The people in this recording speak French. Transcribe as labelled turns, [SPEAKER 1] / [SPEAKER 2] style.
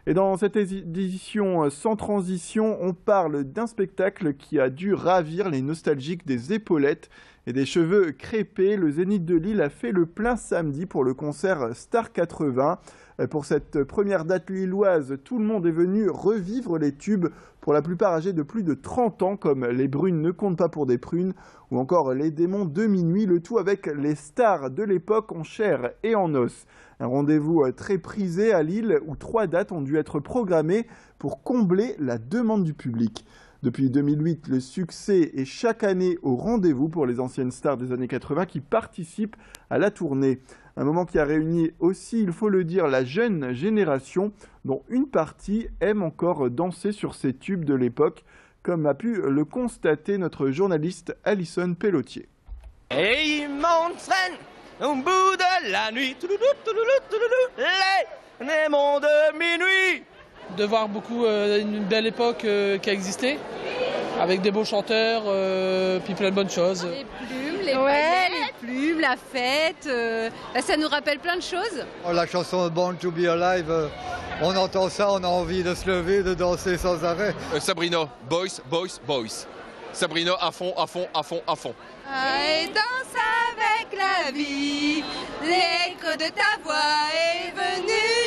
[SPEAKER 1] Et dans cette édition sans transition, on parle d'un spectacle qui a dû ravir les nostalgiques des épaulettes et des cheveux crêpés. Le Zénith de Lille a fait le plein samedi pour le concert Star 80. Pour cette première date lilloise, tout le monde est venu revivre les tubes, pour la plupart âgés de plus de 30 ans, comme Les Brunes ne comptent pas pour des prunes, ou encore Les Démons de minuit, le tout avec les stars de l'époque en chair et en os. Un rendez-vous très prisé à Lille, où 3 dates ont dû être programmées pour combler la demande du public. Depuis 2008, le succès est chaque année au rendez-vous pour les anciennes stars des années 80 qui participent à la tournée. Un moment qui a réuni aussi, il faut le dire, la jeune génération, dont une partie aime encore danser sur ces tubes de l'époque, comme a pu le constater notre journaliste Alison Pelletier.
[SPEAKER 2] Et il m'entraîne au bout de la nuit, les démons de minuit.
[SPEAKER 3] De voir beaucoup une belle époque qui a existé, avec des beaux chanteurs, puis plein de bonnes choses.
[SPEAKER 4] Les plumes, les plumes, la fête, ça nous rappelle plein de choses.
[SPEAKER 5] La chanson Born to be Alive, on entend ça, on a envie de se lever, de danser sans arrêt.
[SPEAKER 6] Sabrina, boys, boys, boys. Sabrina, à fond, à fond, à fond, à fond.
[SPEAKER 4] Et danse avec la vie, l'écho de ta voix est venu.